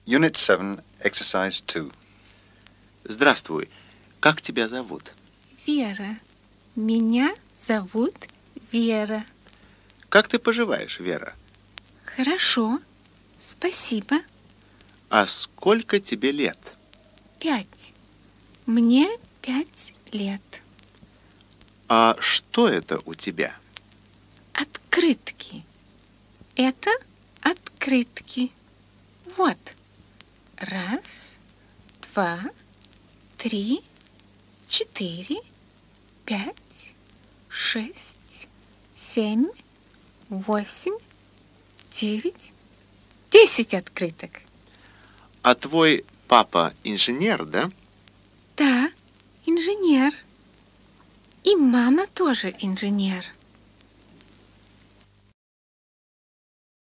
Unit 7, Exercise 2. Здравствуй. Как тебя зовут? Вера. Меня зовут Вера. Как ты поживаешь, Вера? Хорошо. Спасибо. А сколько тебе лет? 5. Мне 5 лет. А что это у тебя? Открытки. Это открытки. Вот. 1, 2, 3, 4, 5, 6, 7, 8, 9, 10 открыток. А твой папа инженер, да? Да, инженер. И мама тоже инженер.